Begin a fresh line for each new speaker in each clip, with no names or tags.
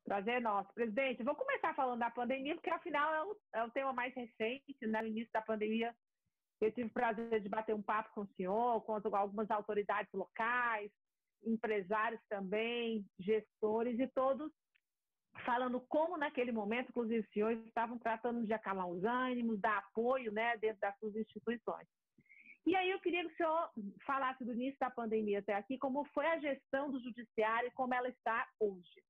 Prazer é nosso. Presidente, vou começar falando da pandemia, porque afinal é o tema mais recente, né? No início da pandemia, eu tive o prazer de bater um papo com o senhor, com algumas autoridades locais, empresários também, gestores, e todos falando como naquele momento, inclusive os senhores estavam tratando de acalmar os ânimos, dar apoio, né, dentro das suas instituições. E aí eu queria que o senhor falasse do início da pandemia até aqui, como foi a gestão do judiciário e como ela está hoje.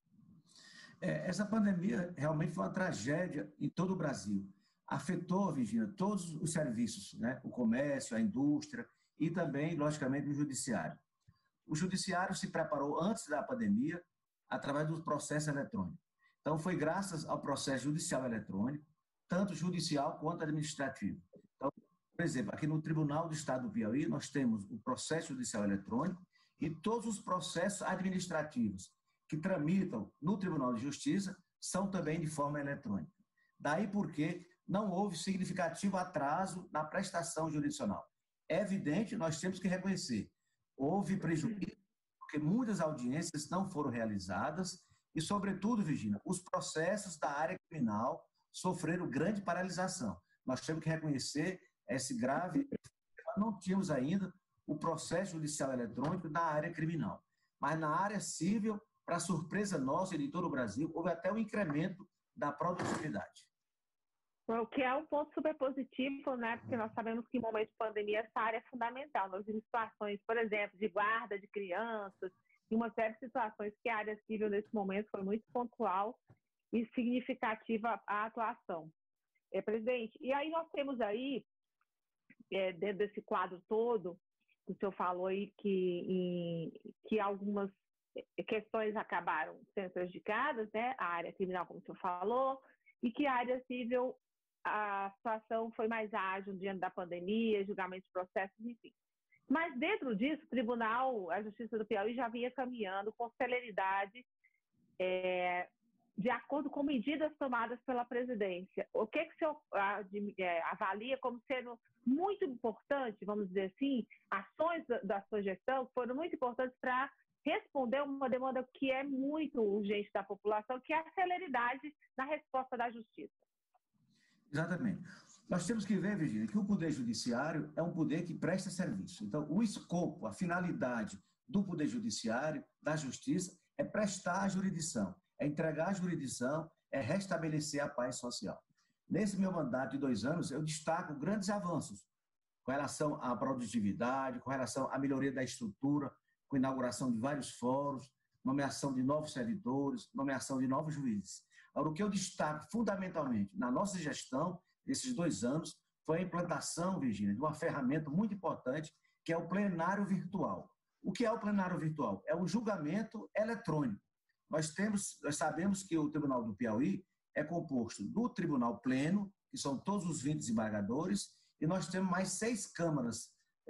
Essa pandemia realmente foi uma tragédia em todo o Brasil. Afetou, Virginia, todos os serviços, né? O comércio, a indústria e também, logicamente, o judiciário. O judiciário se preparou antes da pandemia através do processo eletrônico. Então, foi graças ao processo judicial eletrônico, tanto judicial quanto administrativo. Então, por exemplo, aqui no Tribunal do Estado do Piauí, nós temos o processo judicial eletrônico e todos os processos administrativos que tramitam no Tribunal de Justiça são também de forma eletrônica. Daí porque não houve significativo atraso na prestação jurisdicional. É evidente, nós temos que reconhecer, houve prejuízo, porque muitas audiências não foram realizadas e, sobretudo, Virginia, os processos da área criminal sofreram grande paralisação. Nós temos que reconhecer esse grave... Não tínhamos ainda o processo judicial eletrônico na área criminal, mas na área civil, para surpresa nossa e de todo o Brasil, houve até um incremento da produtividade.
O que é um ponto super positivo, né? Porque nós sabemos que em momento de pandemia essa área é fundamental. Nós vimos situações, por exemplo, de guarda de crianças, e uma série de situações que a área civil nesse momento foi muito pontual e significativa a atuação. Presidente, e aí nós temos aí, dentro desse quadro todo, o senhor falou aí que algumas questões acabaram sendo prejudicadas, né? A área criminal, como o senhor falou, e que a área civil, a situação foi mais ágil diante da pandemia, julgamento de processos, enfim. Mas dentro disso, o Tribunal, a Justiça do Piauí já vinha caminhando com celeridade, de acordo com medidas tomadas pela presidência. O que o senhor avalia como sendo muito importante, vamos dizer assim, ações da sua gestão foram muito importantes para responder uma demanda que é muito urgente da população, que é a celeridade na resposta da Justiça?
Exatamente. Nós temos que ver, Virginia, que o Poder Judiciário é um poder que presta serviço. Então, o escopo, a finalidade do Poder Judiciário, da Justiça, é prestar a jurisdição, é entregar a jurisdição, é restabelecer a paz social. Nesse meu mandato de 2 anos, eu destaco grandes avanços com relação à produtividade, com relação à melhoria da estrutura, com inauguração de vários fóruns, nomeação de novos servidores, nomeação de novos juízes. Agora, o que eu destaco fundamentalmente na nossa gestão, nesses 2 anos, foi a implantação, Virginia, de uma ferramenta muito importante, que é o plenário virtual. O que é o plenário virtual? É um julgamento eletrônico. Nós sabemos que o Tribunal do Piauí é composto do Tribunal Pleno, que são todos os 20 desembargadores, e nós temos mais 6 câmaras,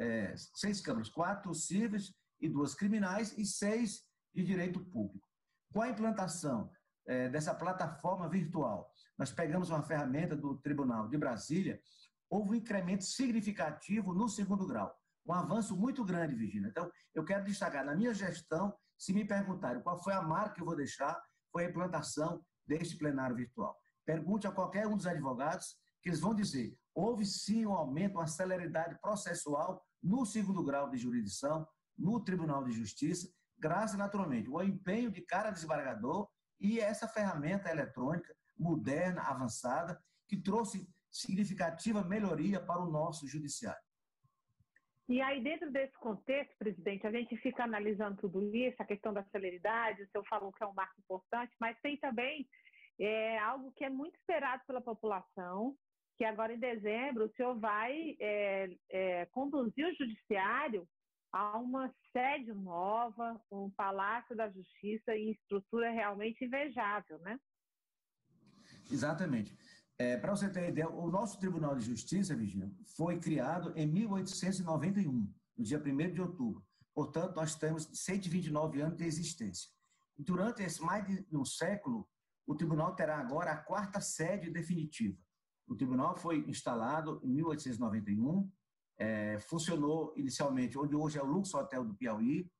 4 cíveis e 2 criminais e 6 de direito público. Com a implantação dessa plataforma virtual, nós pegamos uma ferramenta do Tribunal de Brasília, houve um incremento significativo no 2º grau, um avanço muito grande, Virginia. Então, eu quero destacar, na minha gestão, se me perguntarem qual foi a marca que eu vou deixar, foi a implantação deste plenário virtual. Pergunte a qualquer um dos advogados, que eles vão dizer, houve sim um aumento, uma celeridade processual no 2º grau de jurisdição, no Tribunal de Justiça, graças, naturalmente, ao empenho de cada desembargador e essa ferramenta eletrônica moderna, avançada, que trouxe significativa melhoria para o nosso judiciário.
E aí, dentro desse contexto, presidente, a gente fica analisando tudo isso, a questão da celeridade, o senhor falou que é um marco importante, mas tem também algo que é muito esperado pela população, que agora em dezembro o senhor vai conduzir o judiciário a uma sede nova, um Palácio da Justiça em estrutura realmente invejável, né?
Exatamente. Para você ter ideia, o nosso Tribunal de Justiça, Virginia, foi criado em 1891, no dia 1º de outubro. Portanto, nós temos 129 anos de existência. E durante esse mais de um século, o Tribunal terá agora a 4ª sede definitiva. O Tribunal foi instalado em 1891, funcionou inicialmente onde hoje é o Lux Hotel do Piauí,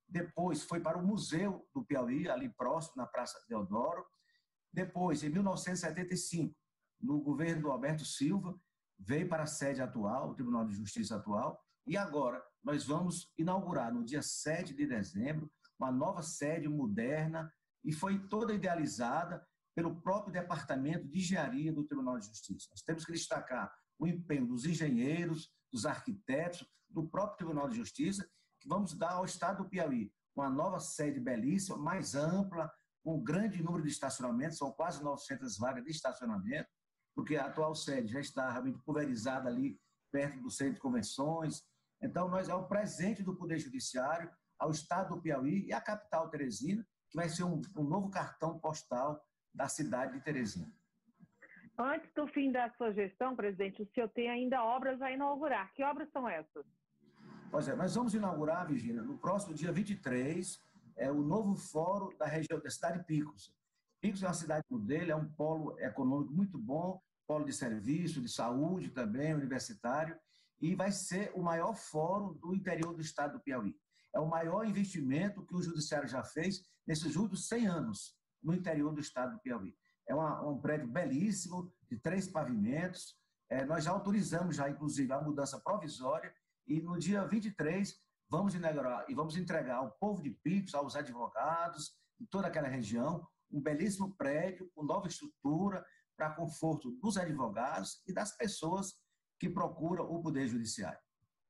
depois foi para o Museu do Piauí, ali próximo, na Praça Deodoro. Depois, em 1975, no governo do Alberto Silva, veio para a sede atual, o Tribunal de Justiça atual, e agora nós vamos inaugurar, no dia 7 de dezembro, uma nova sede moderna, e foi toda idealizada pelo próprio Departamento de Engenharia do Tribunal de Justiça. Nós temos que destacar o empenho dos engenheiros, dos arquitetos, do próprio Tribunal de Justiça, que vamos dar ao Estado do Piauí uma nova sede belíssima, mais ampla, com um grande número de estacionamentos, são quase 900 vagas de estacionamento, porque a atual sede já está realmente pulverizada ali, perto do centro de convenções. Então, é o presente do Poder Judiciário ao Estado do Piauí e à capital Teresina, que vai ser um novo cartão postal da cidade de Teresina.
Antes do fim da sua gestão, presidente, o senhor tem ainda obras a inaugurar. Que obras são essas?
Pois é, nós vamos inaugurar, Virgínia, no próximo dia 23, o novo fórum da região da cidade de Picos. Picos é uma cidade modelo, é um polo econômico muito bom, polo de serviço, de saúde também, universitário, e vai ser o maior fórum do interior do estado do Piauí. É o maior investimento que o judiciário já fez nesses últimos 100 anos no interior do estado do Piauí. É um prédio belíssimo, de 3 pavimentos. Nós já autorizamos, inclusive, a mudança provisória, e no dia 23 vamos inaugurar e vamos entregar ao povo de Picos, aos advogados, de toda aquela região, um belíssimo prédio com nova estrutura para conforto dos advogados e das pessoas que procuram o Poder Judiciário.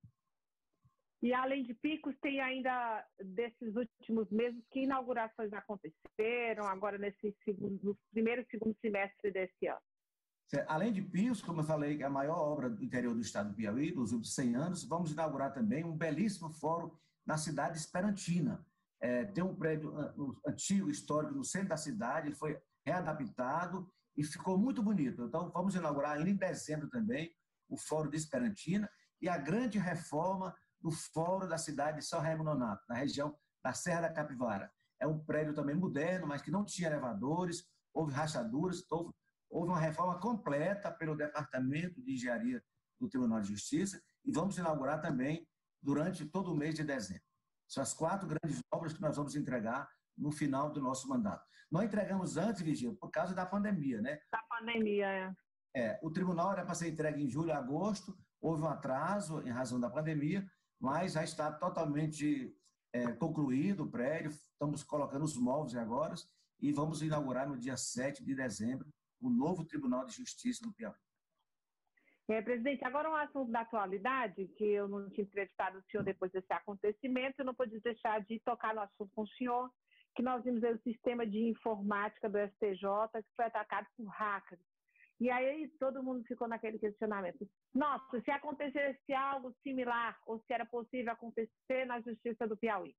E além de Picos, tem ainda desses últimos meses, que inaugurações aconteceram agora no primeiro e segundo semestre desse ano?
Além de Picos, como eu falei, que é a maior obra do interior do estado do Piauí, dos últimos 100 anos, vamos inaugurar também um belíssimo fórum na cidade de Esperantina. Tem um prédio antigo, histórico, no centro da cidade, ele foi readaptado e ficou muito bonito. Então, vamos inaugurar ainda em dezembro também o Fórum de Esperantina e a grande reforma do Fórum da cidade de São Raimundo Nonato, na região da Serra da Capivara. É um prédio também moderno, mas que não tinha elevadores, houve rachaduras, houve uma reforma completa pelo Departamento de Engenharia do Tribunal de Justiça e vamos inaugurar também durante todo o mês de dezembro. São as 4 grandes obras que nós vamos entregar no final do nosso mandato. Nós entregamos antes, Virgínia, por causa da pandemia, né?
Da pandemia,
O tribunal era para ser entregue em julho e agosto, houve um atraso em razão da pandemia, mas já está totalmente concluído o prédio, estamos colocando os móveis agora e vamos inaugurar no dia 7 de dezembro o novo Tribunal de Justiça do Piauí.
Presidente, agora um assunto da atualidade, que eu não tinha entrevistado o senhor depois desse acontecimento, eu não pude deixar de tocar no assunto com o senhor, que nós vimos o sistema de informática do STJ, que foi atacado por hackers. E aí todo mundo ficou naquele questionamento. Nossa, se acontecesse algo similar, ou se era possível acontecer na Justiça do Piauí?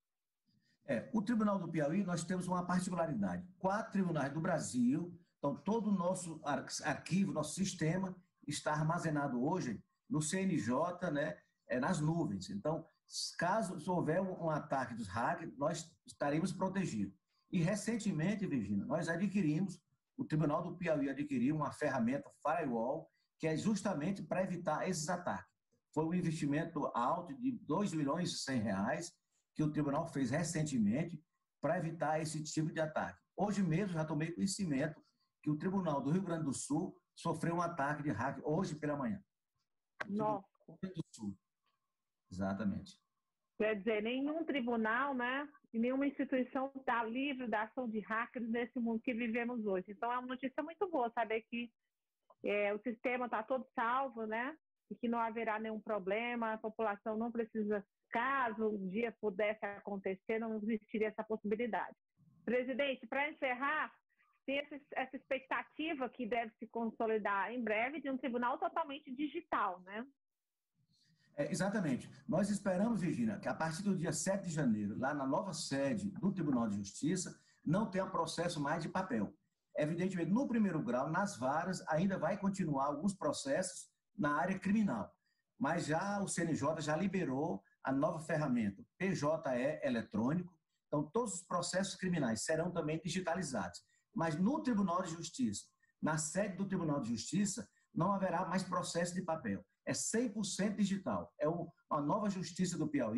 O Tribunal do Piauí, nós temos uma particularidade. 4 tribunais do Brasil, então todo o nosso arquivo, nosso sistema, está armazenado hoje no CNJ, né, nas nuvens. Então, caso houver um ataque dos hackers, nós estaremos protegidos. E recentemente, Virgínia, nós adquirimos, o Tribunal do Piauí adquiriu uma ferramenta firewall, que é justamente para evitar esses ataques. Foi um investimento alto de R$2.100.000 que o tribunal fez recentemente para evitar esse tipo de ataque. Hoje mesmo já tomei conhecimento que o Tribunal do Rio Grande do Sul sofreu um ataque de hacker hoje pela manhã.
Nossa.
Rio Grande do Sul. Exatamente.
Quer dizer, nenhum tribunal, né, e nenhuma instituição está livre da ação de hackers nesse mundo que vivemos hoje. Então, é uma notícia muito boa saber que o sistema está todo salvo, né, e que não haverá nenhum problema, a população não precisa, caso um dia pudesse acontecer, não existiria essa possibilidade. Presidente, para encerrar, tem essa expectativa que deve se consolidar em breve de um tribunal totalmente digital, né?
Exatamente. Nós esperamos, Virgínia, que a partir do dia 7 de janeiro, lá na nova sede do Tribunal de Justiça, não tenha processo mais de papel. Evidentemente, no primeiro grau, nas varas, ainda vai continuar alguns processos na área criminal. Mas já o CNJ já liberou a nova ferramenta PJE eletrônico, então todos os processos criminais serão também digitalizados. Mas no Tribunal de Justiça, na sede do Tribunal de Justiça, não haverá mais processo de papel. É 100% digital. É uma nova Justiça do Piauí,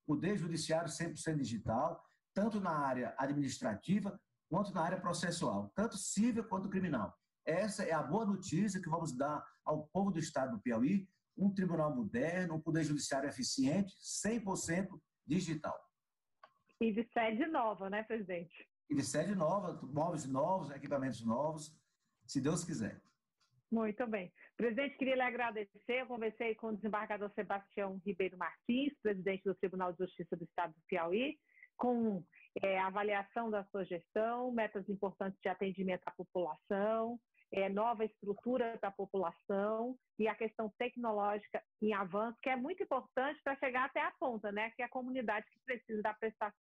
Poder Judiciário 100% digital, tanto na área administrativa quanto na área processual, tanto civil quanto criminal. Essa é a boa notícia que vamos dar ao povo do estado do Piauí, um tribunal moderno, um poder judiciário eficiente, 100% digital.
E de sede nova, né, presidente?
E de sede nova, móveis novos, equipamentos novos, se Deus quiser.
Muito bem. Presidente, queria lhe agradecer. Eu conversei com o desembargador Sebastião Ribeiro Martins, presidente do Tribunal de Justiça do Estado do Piauí, com a avaliação da sua gestão, metas importantes de atendimento à população, nova estrutura da população e a questão tecnológica em avanço, que é muito importante para chegar até a ponta, né? Que é a comunidade que precisa da prestação